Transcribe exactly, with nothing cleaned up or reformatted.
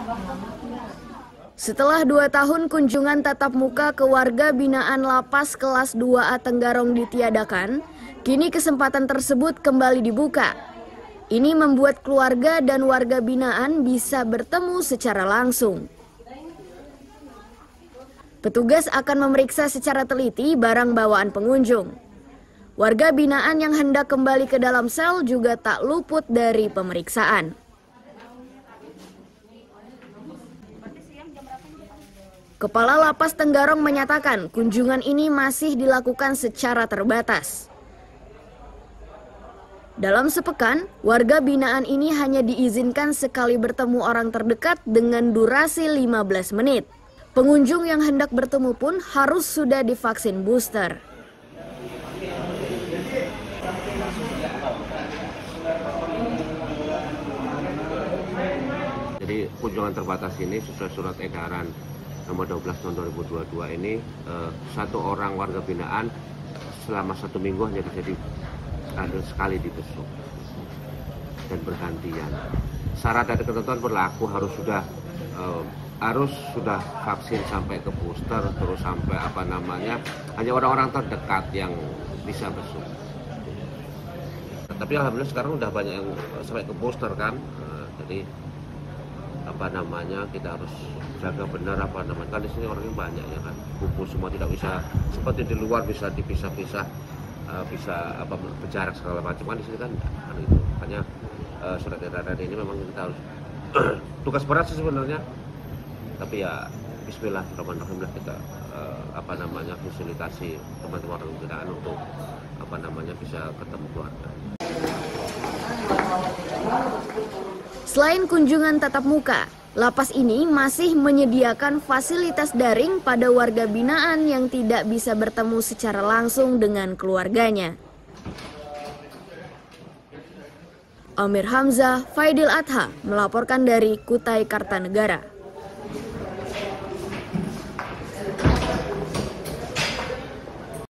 Setelah dua tahun kunjungan tatap muka ke warga binaan Lapas Kelas dua A Tenggarong ditiadakan, kini kesempatan tersebut kembali dibuka. Ini membuat keluarga dan warga binaan bisa bertemu secara langsung. Petugas akan memeriksa secara teliti barang bawaan pengunjung. Warga binaan yang hendak kembali ke dalam sel juga tak luput dari pemeriksaan. Kepala Lapas Tenggarong menyatakan kunjungan ini masih dilakukan secara terbatas. Dalam sepekan, warga binaan ini hanya diizinkan sekali bertemu orang terdekat dengan durasi lima belas menit. Pengunjung yang hendak bertemu pun harus sudah divaksin booster. Jadi kunjungan terbatas ini sesuai surat edaran nomor dua belas tahun dua ribu dua puluh dua ini eh, satu orang warga binaan selama satu minggu hanya bisa di, ada sekali dibesuk dan bergantian. Syarat dan ketentuan berlaku harus sudah eh, harus sudah vaksin sampai ke booster, terus sampai apa namanya hanya orang-orang terdekat yang bisa besuk. Tapi alhamdulillah sekarang udah banyak yang sampai ke booster kan, nah, jadi apa namanya kita harus jaga benar apa namanya kan di sini orangnya banyak ya kan, kumpul semua tidak bisa seperti di luar bisa dipisah-pisah, uh, bisa apa berjarak segala macam kan di sini kan, kan itu makanya uh, surat edaran ini memang kita harus tugas berat sih sebenarnya. Tapi ya bismillahirrahmanirrahim kita uh, apa namanya fasilitasi teman-teman orang binaan untuk apa namanya bisa ketemu keluarga. Selain kunjungan tatap muka, lapas ini masih menyediakan fasilitas daring pada warga binaan yang tidak bisa bertemu secara langsung dengan keluarganya. Amir Hamzah, Faidil Adha melaporkan dari Kutai Kartanegara.